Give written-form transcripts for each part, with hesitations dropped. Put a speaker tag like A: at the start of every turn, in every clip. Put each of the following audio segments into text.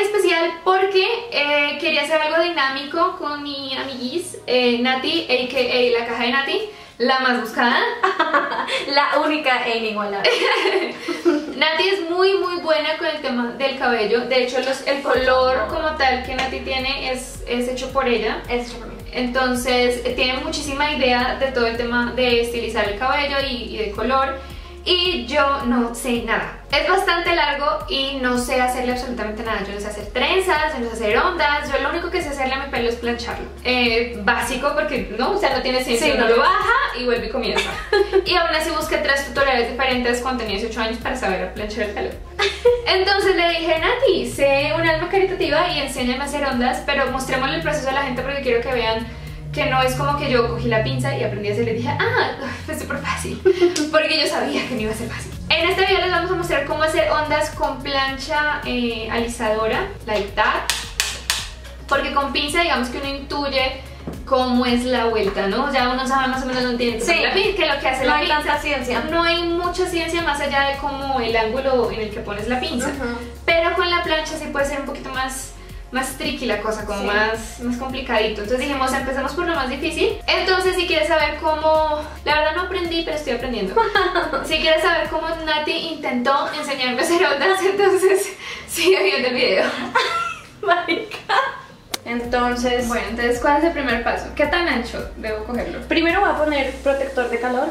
A: especial porque quería hacer algo dinámico con mi amiguis Nati, a.k.a. la caja de Nati, la más buscada.
B: La única e inigualable.
A: Nati es muy buena con el tema del cabello. De hecho el color como tal que Nati tiene es hecho por ella.
B: Es hecho por mí.
A: Entonces tiene muchísima idea de todo el tema de estilizar el cabello y de color. Y yo no sé nada. Es bastante largo y no sé hacerle absolutamente nada. Yo no sé hacer trenzas, yo no sé hacer ondas. Yo lo único que sé hacerle a mi pelo es plancharlo. Básico porque no, o sea, no tiene ciencia. Uno lo baja y vuelve y comienza. Y aún así busqué 3 tutoriales diferentes cuando tenía 18 años para saber planchar el pelo. Entonces le dije, Nati, sé un alma caritativa y enséñame a hacer ondas, pero mostrémosle el proceso a la gente porque quiero que vean que no es como que yo cogí la pinza y aprendí a hacer y le dije, fue súper fácil, porque yo sabía que no iba a ser fácil. En este video les vamos a mostrar cómo hacer ondas con plancha alisadora, like that, porque con pinza digamos que uno intuye cómo es la vuelta, ¿no? Ya uno sabe más o menos dónde tiene que lo que hace la pinza. No hay tanta ciencia. No hay mucha ciencia más allá de como el ángulo en el que pones la pinza, pero con la plancha sí puede ser un poquito más tricky la cosa, como más complicadito. Entonces dijimos, empecemos por lo más difícil. Entonces si quieres saber cómo, la verdad no aprendí, pero estoy aprendiendo. Si quieres saber cómo Nati intentó enseñarme a hacer ondas, entonces sigue viendo el video.
B: Marica. Entonces,
A: bueno, entonces ¿cuál es el primer paso? ¿Qué tan ancho debo cogerlo?
B: Primero voy a poner protector de calor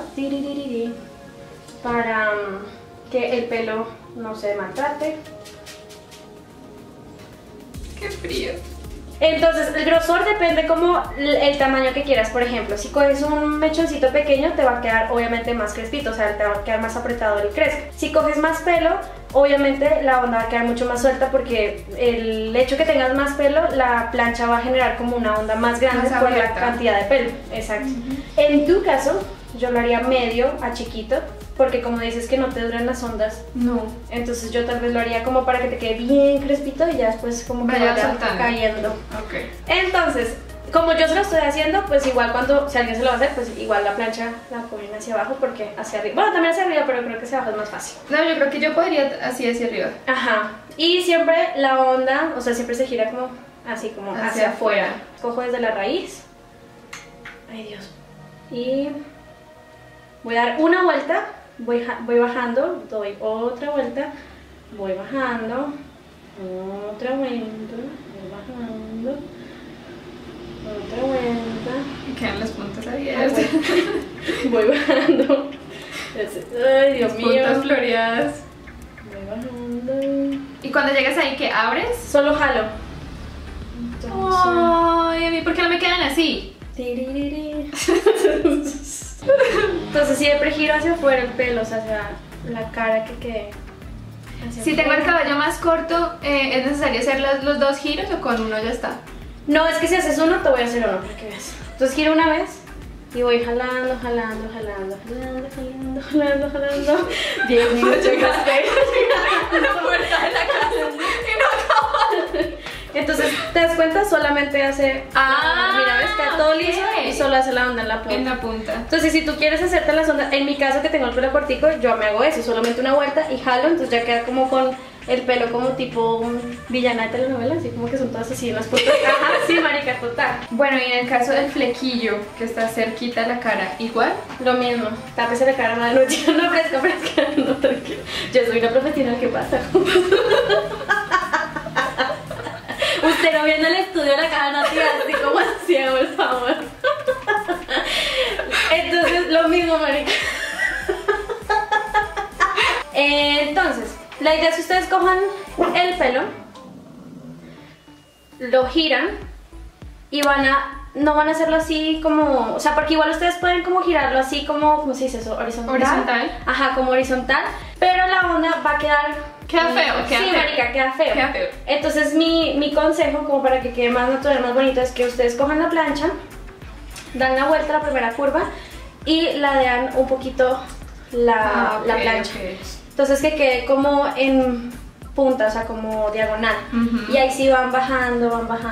B: para que el pelo no se maltrate.
A: ¡Qué frío!
B: Entonces el grosor depende como el tamaño que quieras. Por ejemplo, si coges un mechoncito pequeño te va a quedar obviamente más crespito, o sea, te va a quedar más apretado el crespo. Si coges más pelo, obviamente la onda va a quedar mucho más suelta porque el hecho que tengas más pelo, la plancha va a generar como una onda más grande por la cantidad de pelo. Exacto. En tu caso, yo lo haría medio a chiquito, porque como dices que no te duran las ondas,
A: no.
B: Entonces yo tal vez lo haría como para que te quede bien crespito y ya después como que vaya cayendo.
A: Okay.
B: Entonces, como yo se lo estoy haciendo, pues igual cuando, si alguien se lo va a hacer, pues igual la plancha la ponen hacia abajo porque hacia arriba, bueno, también hacia arriba, pero creo que hacia abajo es más fácil.
A: No, yo creo que yo podría así hacia arriba.
B: Ajá. Y siempre la onda, o sea, siempre se gira como así, como hacia afuera. Cojo desde la raíz. Ay, Dios. Y voy a dar una vuelta. Voy bajando, doy otra vuelta, voy bajando, otra vuelta, voy bajando, otra vuelta.
A: Y quedan las puntas abiertas.
B: Voy bajando. Ay, Dios mío.
A: Puntas floreadas.
B: Voy bajando.
A: ¿Y cuando llegas ahí, qué abres?
B: Solo jalo.
A: Ay, a mí, ¿por qué no me quedan así?
B: Entonces siempre giro hacia afuera el pelo, o sea, hacia la cara que quede.
A: Si tengo el cabello más corto, ¿es necesario hacer los 2 giros o con uno ya está?
B: No, es que si haces uno, te voy a hacer uno para que veas. Entonces giro una vez y voy jalando. 10 minutos de café.
A: La puerta de la casa y no acabo.
B: Entonces, ¿te das cuenta? Solamente hace... mira, ves, queda todo liso y solo hace la onda en la punta.
A: En la punta.
B: Entonces, si tú quieres hacerte las ondas, en mi caso que tengo el pelo cortico, yo me hago eso, solamente una vuelta y jalo, entonces ya queda como con el pelo como tipo villana de telenovela, así como que son todas así en las puntas. Ajá, sí, marica, total.
A: Bueno, y en el caso del flequillo, que está cerquita a la cara, ¿igual?
B: Lo mismo, tápese la cara una noche, no fresca, no, tranquilo. Yo soy una profesional, ¿qué pasa? Usted no viene al estudio de la cara nativa así como así, por favor. Entonces, lo mismo, marica. Entonces, la idea es que ustedes cojan el pelo, lo giran y no van a hacerlo así como, o sea, porque igual ustedes pueden como girarlo así como, ¿cómo se dice eso? Horizontal. Ajá, como horizontal, pero la onda va a quedar...
A: Queda feo, queda
B: sí,
A: feo.
B: marica, queda feo.
A: Queda feo.
B: Entonces mi consejo, como para que quede más natural, más bonito, es que ustedes cojan la plancha, dan la vuelta a la primera curva y ladean un poquito la plancha.
A: Okay.
B: Entonces que quede como en punta, o sea, como diagonal. Y ahí sí van bajando.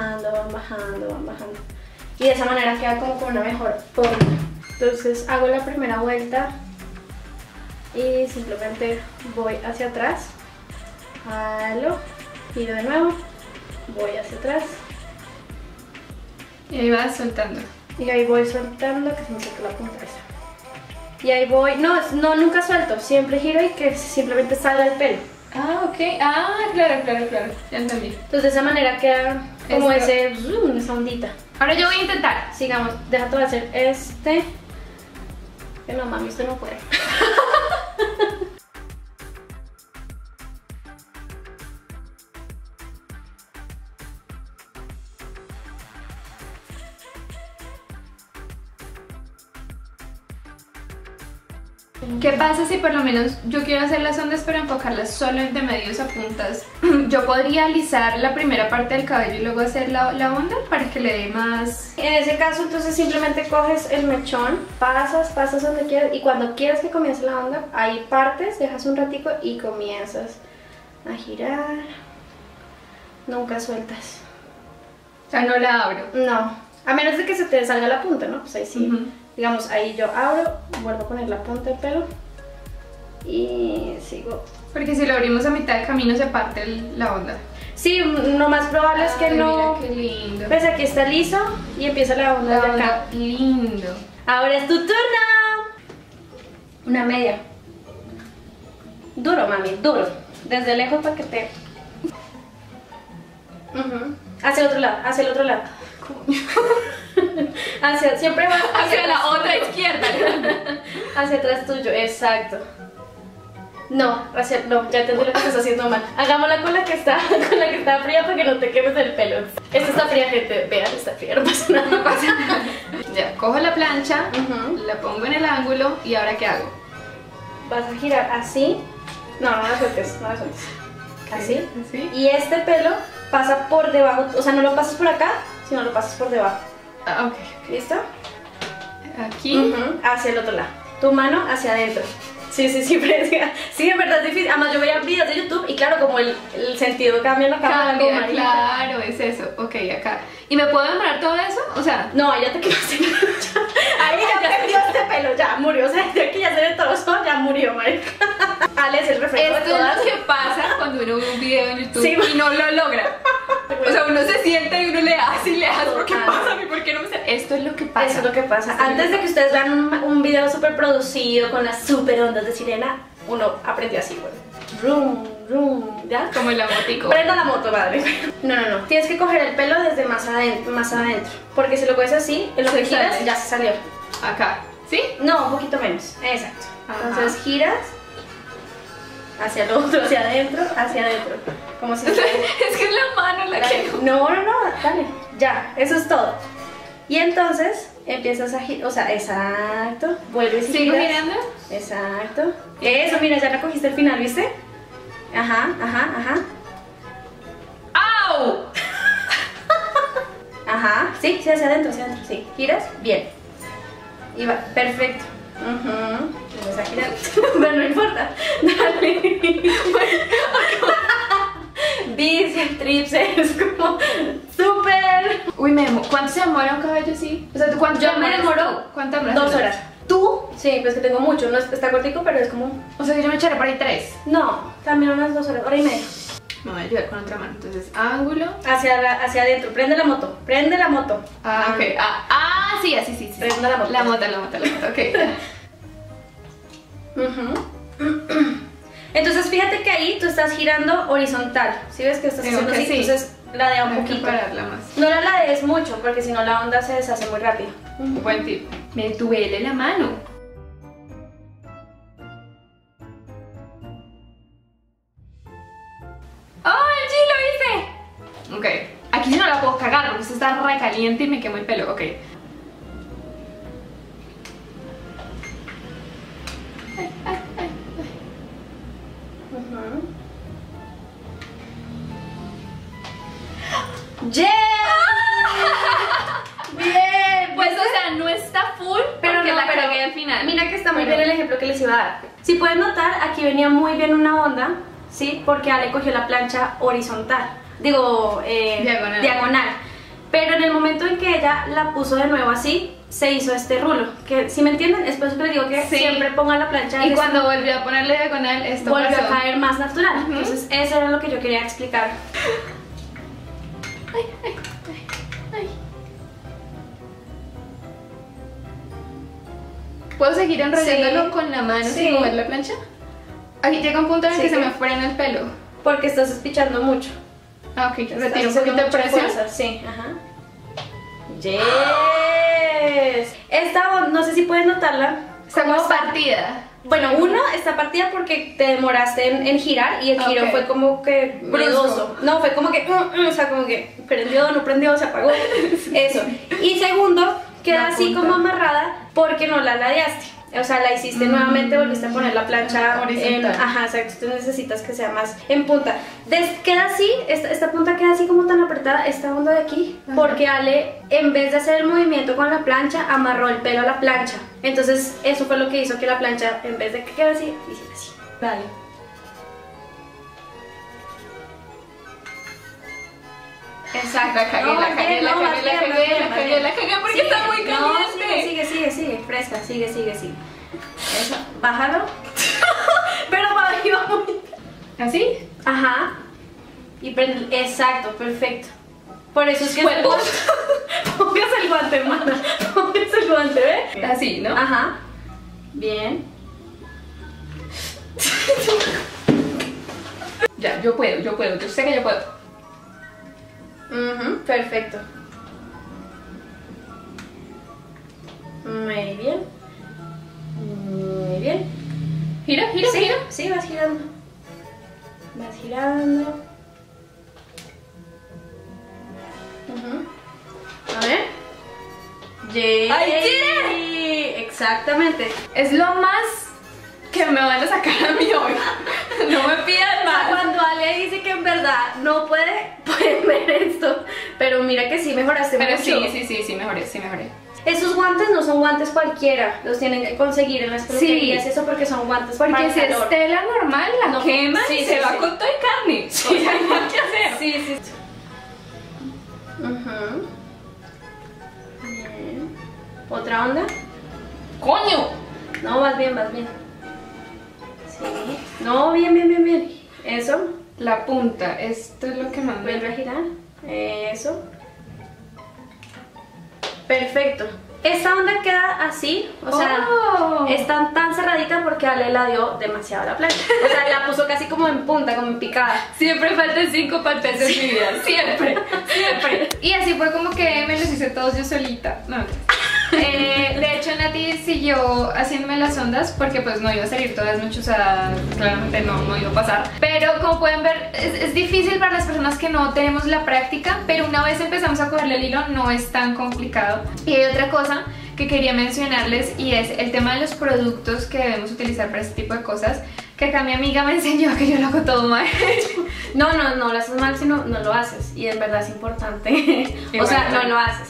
B: Y de esa manera queda como con una mejor forma. Entonces hago la primera vuelta y simplemente voy hacia atrás. Jalo, giro de nuevo voy hacia atrás.
A: Y ahí vas soltando.
B: Y ahí voy soltando, que se me seca la punta esa. Y ahí voy, no, nunca suelto, siempre giro y que simplemente salga el pelo.
A: Ah, ok. Ah, claro, claro, claro. Ya entendí.
B: Entonces de esa manera queda como
A: Esto.
B: esa ondita.
A: Ahora yo voy a intentar.
B: Sigamos, deja todo hacer este. Que no, mami, usted no puede.
A: ¿Qué pasa si por lo menos yo quiero hacer las ondas pero enfocarlas solo de medios a puntas? ¿Yo podría alisar la primera parte del cabello y luego hacer la onda para que le dé más...?
B: En ese caso, entonces simplemente coges el mechón, pasas donde quieras y cuando quieras que comience la onda, ahí partes, dejas un ratico y comienzas a girar. Nunca sueltas.
A: O sea, no la abro.
B: No, a menos de que se te salga la punta, ¿no? Pues ahí sí.
A: Ujú.
B: Digamos, ahí yo abro, vuelvo a poner la punta del pelo y sigo.
A: Porque si lo abrimos a mitad de camino se parte la onda.
B: Sí, lo más probable es que
A: Ay,
B: no.
A: mira qué lindo.
B: Pues aquí está liso y empieza la onda
A: La
B: de acá.
A: onda, lindo.
B: Ahora es tu turno. Una media. Duro, mami, duro. Desde lejos para que te... Hacia el otro lado, hacia el otro lado. Siempre va
A: Hacia la otra izquierda.
B: hacia atrás tuyo, exacto. No, ya entendí lo que estás haciendo mal. Hagámosla con la que está fría para que no te quemes el pelo. Esta está fría, gente. Vean, está fría, no pasa nada.
A: No pasa nada. Ya, cojo la plancha,
B: Ujú.
A: la pongo en el ángulo y ahora ¿qué hago?
B: Vas a girar así. No la sueltes, no la sueltes. Así.
A: ¿Así?
B: Y este pelo pasa por debajo, o sea, no lo pasas por acá, sino lo pasas por debajo.
A: Ah, ok.
B: ¿Listo?
A: Aquí.
B: Hacia el otro lado. Tu mano hacia adentro. Sí, siempre. Sí, en verdad es difícil. Además, yo veía videos de YouTube y claro, como el sentido cambia en la cámara.
A: Cambia, claro, es eso. Ok, acá. ¿Y me puedo demorar todo eso? O sea...
B: No, ahí ya te quedaste. Ahí ya perdió este pelo, ya murió. O sea, de aquí ya se destrozó, ya murió, marica. Ale es el reflejo de
A: Esto
B: todas.
A: es lo que pasa cuando uno ve un video en YouTube
B: Sí.
A: y no lo logra. O sea, uno se sienta y uno le hace y le hace. ¿Por qué
B: Total.
A: pasa a mí? ¿Por qué no me sale? Esto es lo que pasa.
B: Eso es lo que pasa. Antes de que ustedes vean un video súper producido con las súper ondas de sirena, uno aprendió así, bueno. Rum, ¿ya?
A: Como el motico.
B: Prenda la moto, madre. No. Tienes que coger el pelo desde más adentro. Porque si lo coges así, en lo
A: Se
B: que giras,
A: sale.
B: ya se salió.
A: Acá. ¿Sí?
B: No, un poquito menos. Exacto.
A: Ajá.
B: Entonces giras hacia el otro, hacia adentro. Como si...
A: Es que es la mano la que...
B: No, dale. Ya, eso es todo. Y entonces empiezas a girar, o sea, exacto. Vuelves y
A: ¿Sigo
B: giras.
A: girando?
B: Exacto. Eso, mira, ya la cogiste al final, ¿viste? Ajá.
A: ¡Au!
B: Ajá. Sí, hacia adentro, sí. Giras, bien. Y va, perfecto. Vas a girar. Bueno, no importa. Dale. Bíceps, tríceps, como súper.
A: Uy, ¿cuánto se demora un cabello así? O sea, ¿cuánto
B: Yo me
A: demoras
B: demoro
A: tú? ¿Cuánto demoras
B: 2
A: tú?
B: horas.
A: ¿Tú?
B: Sí, pues que tengo mucho. No está cortico, pero es como.
A: O sea, yo me echaré por ahí 3.
B: No, también unas 2 horas, hora y media.
A: Me voy a ayudar con otra mano. Entonces, ángulo.
B: Hacia adentro. Prende la moto.
A: Ah, ok. Sí, así, sí.
B: Prende la moto.
A: La moto, ok.
B: Entonces fíjate que ahí tú estás girando horizontal. ¿Sí ves que estás
A: Tengo
B: haciendo
A: que
B: así?
A: sí.
B: Entonces ladea un
A: Tengo que
B: poquito.
A: pararla más.
B: No la ladees mucho porque si no la onda se deshace muy rápido.
A: Buen tip. Me duele la mano. ¡Oh, el G lo hice! Ok. Aquí sí no la puedo cagar porque esto está re caliente y me quemo el pelo. Ok.
B: ¡Yeah! Bien.
A: Pues, o sea, no está full, pero que la cagué al final.
B: Mira que está muy
A: Pero-
B: bien el ejemplo que les iba a dar. Si pueden notar, aquí venía muy bien una onda, ¿sí? Porque Ale cogió la plancha horizontal. Digo, diagonal. Pero en el momento en que ella la puso de nuevo así, se hizo este rulo. Que, si me entienden, es por eso que les digo que
A: Sí.
B: siempre pongan la plancha
A: Y
B: de
A: cuando volvió a ponerle diagonal, esto
B: volvió
A: pasó.
B: a caer más natural. Entonces, eso era lo que yo quería explicar.
A: ay. ¿Puedo seguir enrollándolo con la mano sin mover la plancha? Aquí llega un punto en el que se me frena el pelo.
B: Porque estás espichando mucho.
A: Ah, ok, retiro un poquito de presión.
B: Sí, ajá. Yes. Esta, no sé si puedes notarla.
A: Está como partida.
B: Bueno, uno está partida porque te demoraste en girar y el giro fue como que brusco. No, fue como que, o sea, como que prendió, no prendió, se apagó. Eso. Y segundo, queda así como amarrada porque no la ladeaste. O sea, la hiciste nuevamente, volviste a poner la plancha
A: horizontal.
B: Ajá, exacto, tú necesitas que sea más en punta. Queda así, esta punta queda así como tan apretada, esta onda de aquí, porque Ale, en vez de hacer el movimiento con la plancha, amarró el pelo a la plancha. Entonces, eso fue lo que hizo que la plancha, en vez de que quede así, hiciera así.
A: Vale.
B: Exacto.
A: La cagué porque está muy caliente.
B: No, sigue, fresca, sigue. Eso, bájalo. Pero para arriba muy...
A: ¿Así?
B: Ajá. Y prende, exacto, perfecto. Por eso es que... Póngase el guante, hermana. Póngase el guante, ¿ve?
A: Así, ¿no?
B: Ajá. Bien.
A: Ya, yo sé que yo puedo.
B: Perfecto. Muy bien. Muy bien.
A: Gira.
B: Sí, vas girando. Vas girando. A ver.
A: ¡Ay,
B: exactamente.
A: Es lo más que me van a sacar a mí hoy. No me pidan más.
B: Cuando Ale dice que en verdad no pueden ver esto. Pero mira que sí mejoraste mucho.
A: Sí, mejoré.
B: Esos guantes no son guantes cualquiera, los tienen que conseguir en las peluquerías, eso porque son guantes
A: porque
B: para
A: si es
B: calor.
A: tela normal, la quema y se va con todo y carne.
B: Sí,
A: o sea, no hay que hacer.
B: Sí. Bien. ¿Otra onda?
A: ¡Coño!
B: No, vas bien. Sí. No, bien. Eso.
A: La punta, esto es lo que más me...
B: Vuelve a girar. Eso. Perfecto. Esta onda queda así, o sea, está tan cerradita porque Ale la dio demasiado a la plancha. O sea, la puso casi como en punta, como en picada.
A: Siempre faltan 5 palpetes en mi vida, siempre. Y así fue como que me los hice todos yo solita. No. De hecho, Nati siguió haciéndome las ondas porque pues no iba a salir todas mucho, o sea, claramente no iba a pasar. Pero como pueden ver, es difícil para las personas que no tenemos la práctica, pero una vez empezamos a cogerle el hilo no es tan complicado. Y hay otra cosa que quería mencionarles y es el tema de los productos que debemos utilizar para este tipo de cosas, que acá mi amiga me enseñó que yo lo hago todo mal.
B: No lo haces mal, sino no lo haces, y en verdad es importante. O sea, no lo haces.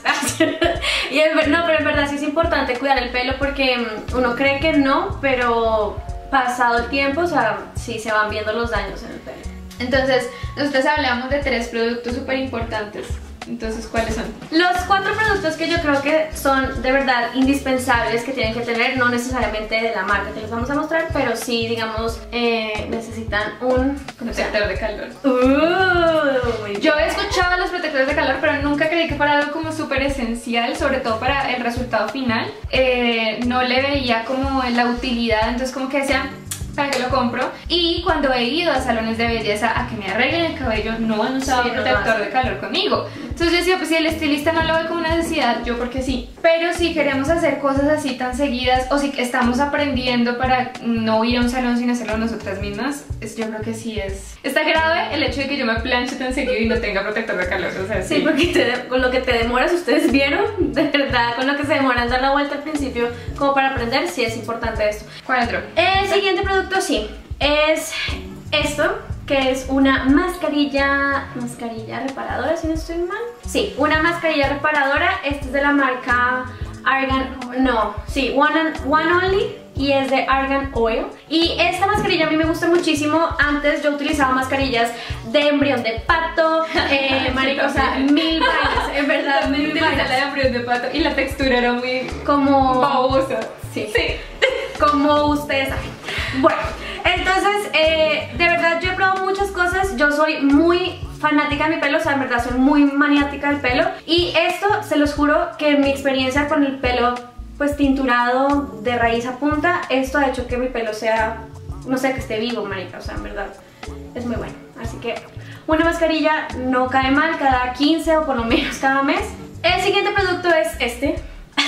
B: No, pero en verdad sí es importante cuidar el pelo porque uno cree que no, pero pasado el tiempo, o sea, sí se van viendo los daños en el pelo.
A: Entonces, nosotros hablamos de 3 productos súper importantes. Entonces, ¿cuáles son?
B: Los 4 productos que yo creo que son de verdad indispensables que tienen que tener, no necesariamente de la marca que les vamos a mostrar, pero sí, digamos, necesitan un
A: protector de calor. Yo he escuchado los protectores de calor, pero nunca creí que fuera algo como súper esencial, sobre todo para el resultado final. No le veía como la utilidad, entonces como que decía, ¿para qué lo compro? Y cuando he ido a salones de belleza a que me arreglen el cabello, no han usado protector de calor conmigo. Entonces yo decía, pues si el estilista no lo ve como una necesidad, yo porque sí. Pero si queremos hacer cosas así tan seguidas, o si estamos aprendiendo para no ir a un salón sin hacerlo nosotras mismas, yo creo que sí es... Está grave el hecho de que yo me planche tan seguido y no tenga protector de calor, o sea,
B: sí. Porque con lo que te demoras, ustedes vieron, de verdad, con lo que se demoran dar la vuelta al principio, como para aprender, sí es importante esto.
A: ¿Cuál otro?
B: El siguiente producto sí, es esto, que es una mascarilla reparadora, si no estoy mal. Sí, una mascarilla reparadora. Esta es de la marca Argan, One Only, y es de Argan Oil. Y esta mascarilla a mí me gusta muchísimo. Antes yo utilizaba mascarillas de embrión de pato, marica, o sea, mil vainas, en verdad, mil vainas.
A: La de embrión de pato y la textura era muy
B: como
A: babosa.
B: Sí. Como ustedes saben. Bueno, entonces, de verdad yo he probado muchas cosas. Yo soy muy fanática de mi pelo, o sea, en verdad soy muy maniática del pelo. Y esto, se los juro que en mi experiencia con el pelo pues tinturado de raíz a punta, esto ha hecho que mi pelo sea, no sé, que esté vivo, marica, o sea, en verdad es muy bueno. Así que una mascarilla no cae mal cada 15 o por lo menos cada mes. El siguiente producto es este.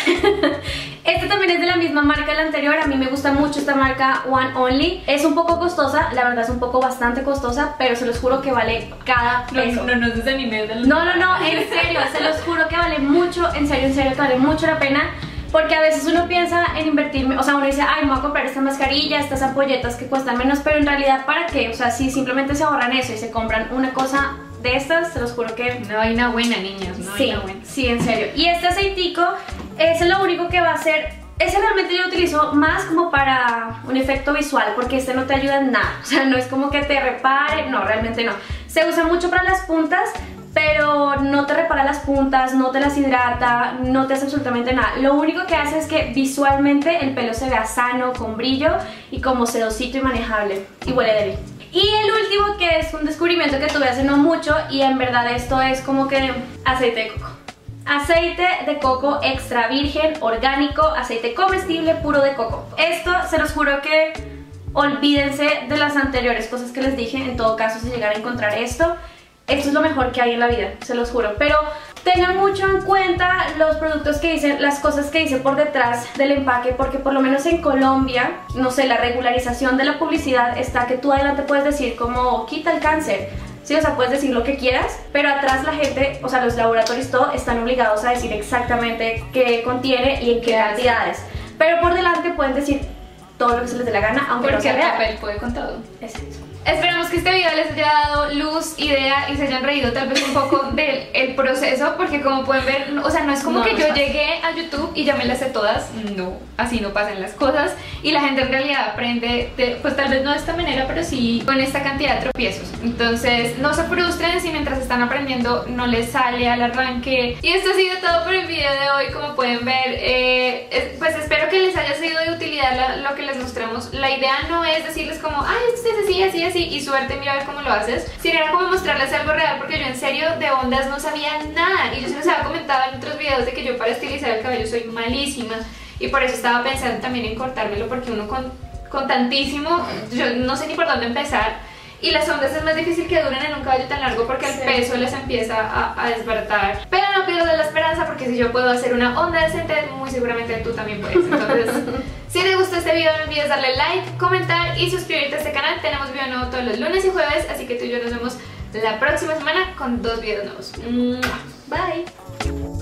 B: Este también es de la misma marca del anterior. A mí me gusta mucho esta marca One Only. Es un poco costosa, la verdad es un poco bastante costosa, pero se los juro que vale cada peso.
A: No nos desanimes del...
B: No, en serio, se los juro que vale mucho, en serio que vale mucho la pena. Porque a veces uno piensa en invertir, o sea, uno dice, ay, me voy a comprar esta mascarilla, estas ampolletas que cuestan menos, pero en realidad, ¿para qué? O sea, si simplemente se ahorran eso y se compran una cosa de estas, se los juro que...
A: No hay una buena, niños, no hay una buena.
B: Sí, en serio. Y este aceitico es lo único que va a hacer... Ese realmente yo lo utilizo más como para un efecto visual, porque este no te ayuda en nada. O sea, no es como que te repare, no, realmente no. Se usa mucho para las puntas, pero no te repara las puntas, no te las hidrata, no te hace absolutamente nada. Lo único que hace es que visualmente el pelo se vea sano, con brillo y como sedosito y manejable. Y huele de bien. Y el último, que es un descubrimiento que tuve hace no mucho, y en verdad esto es como que aceite de coco. Aceite de coco extra virgen, orgánico, aceite comestible puro de coco. Esto se los juro que olvídense de las anteriores cosas que les dije. En todo caso, si llegan a encontrar esto es lo mejor que hay en la vida, se los juro. Pero tengan mucho en cuenta los productos que dicen, las cosas que dice por detrás del empaque, porque por lo menos en Colombia, no sé, la regularización de la publicidad está que tú adelante puedes decir como quita el cáncer. Sí, o sea, puedes decir lo que quieras, pero atrás la gente, o sea, los laboratorios, todo, están obligados a decir exactamente qué contiene y en qué cantidades. Pero por delante pueden decir todo lo que se les dé la gana, aunque no sea real.
A: Porque el papel puede con todo.
B: Exacto.
A: Esperamos que este video les haya dado luz, idea y se hayan reído tal vez un poco del proceso, porque como pueden ver, o sea, no es como que yo llegué a YouTube y ya me las sé todas, no, así no pasan las cosas, y la gente en realidad aprende, pues tal vez no de esta manera, pero sí con esta cantidad de tropiezos. Entonces no se frustren si mientras están aprendiendo no les sale al arranque. Y esto ha sido todo por el video de hoy. Como pueden ver, pues espero que les haya sido de utilidad lo que les mostramos. La idea no es decirles como, ay, esto es así, así, así, y suerte, mira a ver cómo lo haces, sino era como mostrarles algo real, porque yo en serio de ondas no sabía nada, y yo se les había comentado en otros videos de que yo para estilizar el cabello soy malísima, y por eso estaba pensando también en cortármelo, porque uno con tantísimo, yo no sé ni por dónde empezar, y las ondas es más difícil que duren en un cabello tan largo porque el peso les empieza a desbaratar. Pero no pierdo la esperanza, porque si yo puedo hacer una onda decente, muy seguramente tú también puedes. Entonces, si te gustó este video, no olvides darle like, comentar y suscribirte a este canal. Tenemos video nuevo todos los lunes y jueves, así que tú y yo nos vemos la próxima semana con 2 videos nuevos. Bye.